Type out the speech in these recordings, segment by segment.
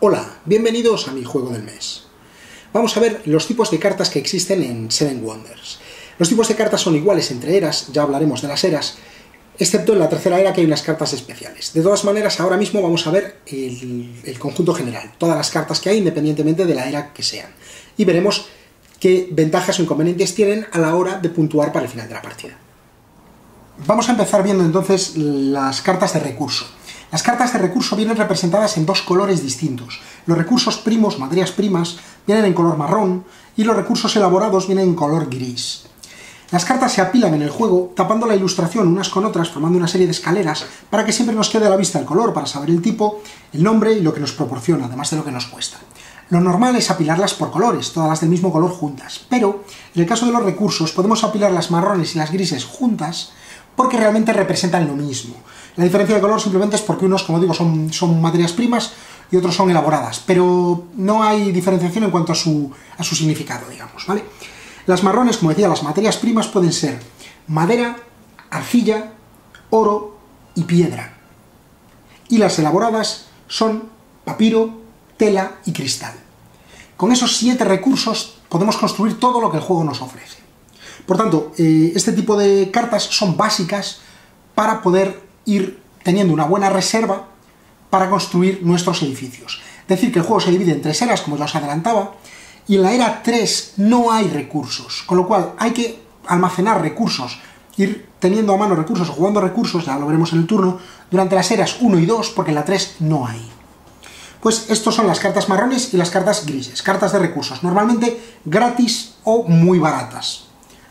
Hola, bienvenidos a mi juego del mes. Vamos a ver los tipos de cartas que existen en Seven Wonders. Los tipos de cartas son iguales entre eras, ya hablaremos de las eras, excepto en la tercera era que hay unas cartas especiales. De todas maneras, ahora mismo vamos a ver el conjunto general, todas las cartas que hay independientemente de la era que sean. Y veremos qué ventajas o inconvenientes tienen a la hora de puntuar para el final de la partida. Vamos a empezar viendo entonces las cartas de recurso. Las cartas de recurso vienen representadas en dos colores distintos. Los recursos primos, materias primas, vienen en color marrón y los recursos elaborados vienen en color gris. Las cartas se apilan en el juego tapando la ilustración unas con otras, formando una serie de escaleras para que siempre nos quede a la vista el color, para saber el tipo, el nombre y lo que nos proporciona, además de lo que nos cuesta. Lo normal es apilarlas por colores, todas las del mismo color juntas, pero en el caso de los recursos podemos apilar las marrones y las grises juntas porque realmente representan lo mismo. La diferencia de color simplemente es porque unos, como digo, son materias primas y otros son elaboradas, pero no hay diferenciación en cuanto a su significado, digamos, ¿vale? Las marrones, como decía, las materias primas pueden ser madera, arcilla, oro y piedra. Y las elaboradas son papiro, tela y cristal. Con esos 7 recursos podemos construir todo lo que el juego nos ofrece. Por tanto, este tipo de cartas son básicas para poder ir teniendo una buena reserva para construir nuestros edificios. Es decir, que el juego se divide en 3 eras, como ya os adelantaba, y en la era 3 no hay recursos, con lo cual hay que almacenar recursos, ir teniendo a mano recursos o jugando recursos, ya lo veremos en el turno, durante las eras 1 y 2, porque en la 3 no hay. Pues estos son las cartas marrones y las cartas grises, cartas de recursos, normalmente gratis o muy baratas.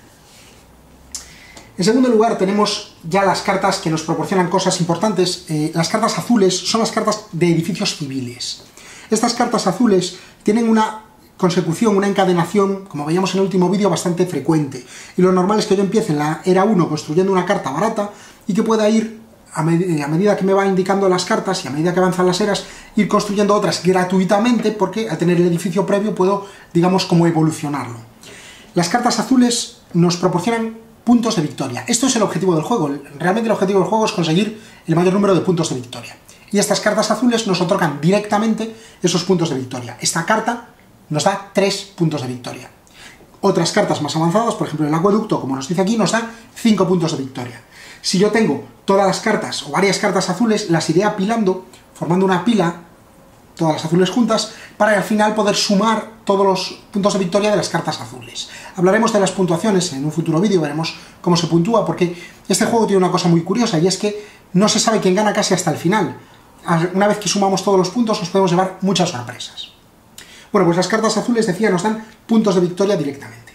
En segundo lugar tenemos ya las cartas que nos proporcionan cosas importantes. Las cartas azules son las cartas de edificios civiles. Estas cartas azules tienen una consecución, una encadenación, como veíamos en el último vídeo, bastante frecuente. Y lo normal es que yo empiece en la era 1 construyendo una carta barata y que pueda ir, a medida que me va indicando las cartas y a medida que avanzan las eras, ir construyendo otras gratuitamente, porque al tener el edificio previo puedo, digamos, como evolucionarlo. Las cartas azules nos proporcionan puntos de victoria. Esto es el objetivo del juego. Realmente el objetivo del juego es conseguir el mayor número de puntos de victoria. Y estas cartas azules nos otorgan directamente esos puntos de victoria. Esta carta nos da 3 puntos de victoria. Otras cartas más avanzadas, por ejemplo el acueducto, como nos dice aquí, nos da 5 puntos de victoria. Si yo tengo todas las cartas o varias cartas azules, las iré apilando, formando una pila, todas las azules juntas, para al final poder sumar todos los puntos de victoria de las cartas azules. Hablaremos de las puntuaciones en un futuro vídeo, veremos cómo se puntúa, porque este juego tiene una cosa muy curiosa, y es que no se sabe quién gana casi hasta el final. Una vez que sumamos todos los puntos, nos podemos llevar muchas sorpresas. Bueno, pues las cartas azules, decía, nos dan puntos de victoria directamente.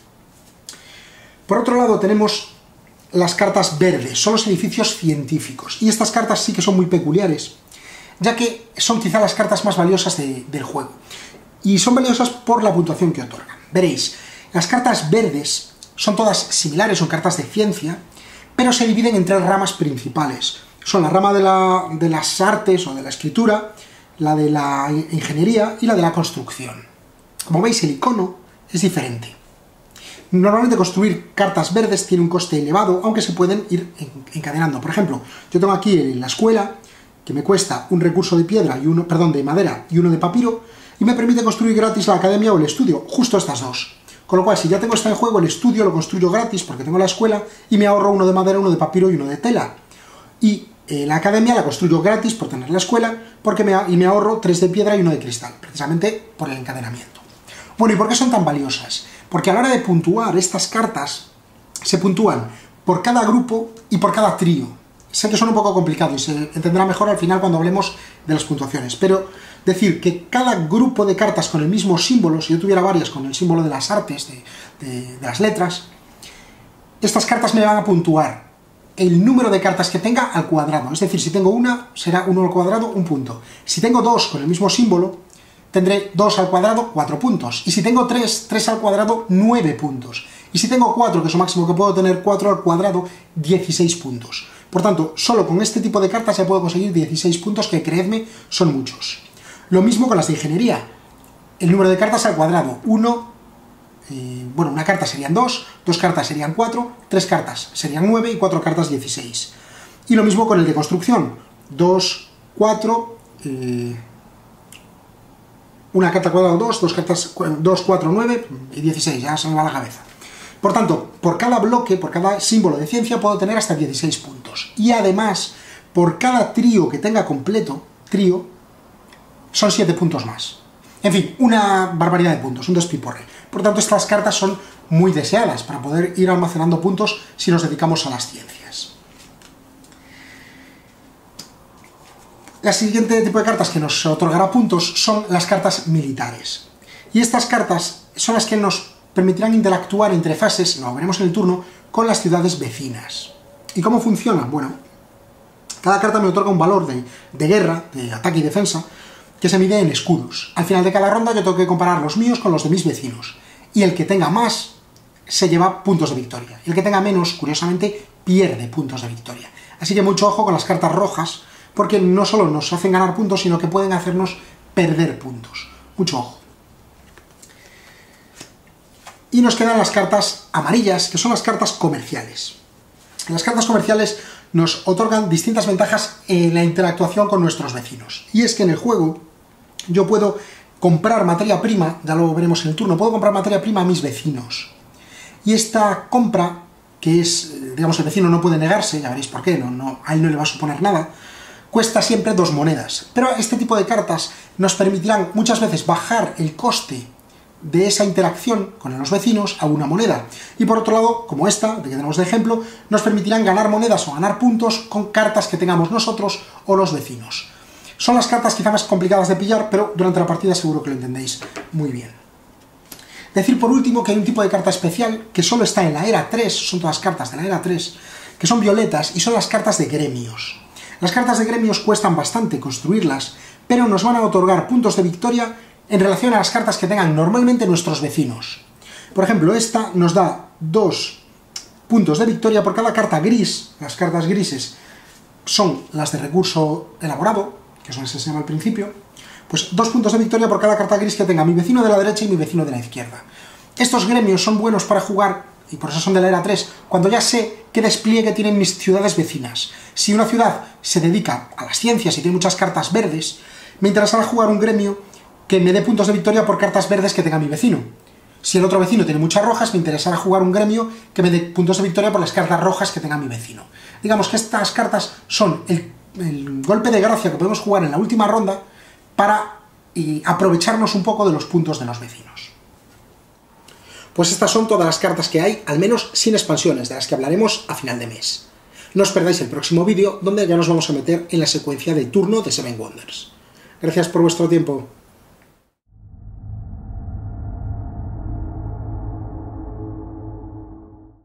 Por otro lado tenemos las cartas verdes, son los edificios científicos, y estas cartas sí que son muy peculiares, ya que son quizá las cartas más valiosas del juego. Y son valiosas por la puntuación que otorgan. Veréis, las cartas verdes son todas similares, son cartas de ciencia, pero se dividen en 3 ramas principales. Son la rama de las artes o de la escritura, la de la ingeniería y la de la construcción. Como veis, el icono es diferente. Normalmente construir cartas verdes tiene un coste elevado, aunque se pueden ir encadenando. Por ejemplo, yo tengo aquí en la escuela, que me cuesta un recurso de piedra y de madera y uno de papiro, y me permite construir gratis la academia o el estudio, justo estas dos. Con lo cual, si ya tengo esta en juego, el estudio lo construyo gratis porque tengo la escuela y me ahorro uno de madera, uno de papiro y uno de tela. Y la academia la construyo gratis por tener la escuela y me ahorro 3 de piedra y 1 de cristal, precisamente por el encadenamiento. Bueno, ¿y por qué son tan valiosas? Porque a la hora de puntuar estas cartas se puntúan por cada grupo y por cada trío. Sé que son un poco complicados y se entenderá mejor al final cuando hablemos de las puntuaciones, pero decir que cada grupo de cartas con el mismo símbolo, si yo tuviera varias con el símbolo de las artes, de las letras, estas cartas me van a puntuar el número de cartas que tenga al cuadrado. Es decir, si tengo una, será 1 al cuadrado, 1 punto. Si tengo 2 con el mismo símbolo, tendré 2 al cuadrado, 4 puntos. Y si tengo 3, 3 al cuadrado, 9 puntos. Y si tengo 4, que es lo máximo que puedo tener, 4 al cuadrado, 16 puntos. Por tanto, solo con este tipo de cartas ya puedo conseguir 16 puntos, que creedme, son muchos. Lo mismo con las de ingeniería. El número de cartas al cuadrado, 1, bueno, una carta serían 2, 2 cartas serían 4, 3 cartas serían 9 y 4 cartas 16. Y lo mismo con el de construcción, 2, 4, una carta cuadrado 2, dos cartas 2, 4, 9 y 16, ya se me va la cabeza. Por tanto, por cada bloque, por cada símbolo de ciencia puedo tener hasta 16 puntos. Y además, por cada trío que tenga completo, son 7 puntos más. En fin, una barbaridad de puntos, un despiporre. Por tanto, estas cartas son muy deseadas para poder ir almacenando puntos si nos dedicamos a las ciencias. El siguiente tipo de cartas que nos otorgará puntos son las cartas militares. Y estas cartas son las que nos permitirán interactuar entre fases, lo veremos en el turno, con las ciudades vecinas. ¿Y cómo funciona? Bueno, cada carta me otorga un valor de guerra, de ataque y defensa, que se mide en escudos. Al final de cada ronda yo tengo que comparar los míos con los de mis vecinos. Y el que tenga más se lleva puntos de victoria. Y el que tenga menos, curiosamente, pierde puntos de victoria. Así que mucho ojo con las cartas rojas, porque no solo nos hacen ganar puntos, sino que pueden hacernos perder puntos. Mucho ojo. Y nos quedan las cartas amarillas, que son las cartas comerciales. Las cartas comerciales nos otorgan distintas ventajas en la interactuación con nuestros vecinos. Y es que en el juego yo puedo comprar materia prima, ya lo veremos en el turno, puedo comprar materia prima a mis vecinos. Y esta compra, que es, digamos, el vecino no puede negarse, ya veréis por qué, a él no le va a suponer nada, cuesta siempre 2 monedas. Pero este tipo de cartas nos permitirán muchas veces bajar el coste de esa interacción con los vecinos a 1 moneda. Y por otro lado, como esta, de que tenemos de ejemplo, nos permitirán ganar monedas o ganar puntos con cartas que tengamos nosotros o los vecinos. Son las cartas quizá más complicadas de pillar, pero durante la partida seguro que lo entendéis muy bien. Decir por último que hay un tipo de carta especial que solo está en la era 3, son todas cartas de la era 3, que son violetas y son las cartas de gremios. Las cartas de gremios cuestan bastante construirlas, pero nos van a otorgar puntos de victoria en relación a las cartas que tengan normalmente nuestros vecinos. Por ejemplo, esta nos da 2 puntos de victoria por cada carta gris. Las cartas grises son las de recurso elaborado, que son las que se llama al principio. Pues 2 puntos de victoria por cada carta gris que tenga mi vecino de la derecha y mi vecino de la izquierda. Estos gremios son buenos para jugar, y por eso son de la era 3, cuando ya sé qué despliegue tienen mis ciudades vecinas. Si una ciudad se dedica a las ciencias y tiene muchas cartas verdes, me interesará jugar un gremio que me dé puntos de victoria por cartas verdes que tenga mi vecino. Si el otro vecino tiene muchas rojas, me interesará jugar un gremio que me dé puntos de victoria por las cartas rojas que tenga mi vecino. Digamos que estas cartas son el golpe de gracia que podemos jugar en la última ronda para aprovecharnos un poco de los puntos de los vecinos. Pues estas son todas las cartas que hay, al menos sin expansiones, de las que hablaremos a final de mes. No os perdáis el próximo vídeo, donde ya nos vamos a meter en la secuencia de turno de Seven Wonders. Gracias por vuestro tiempo.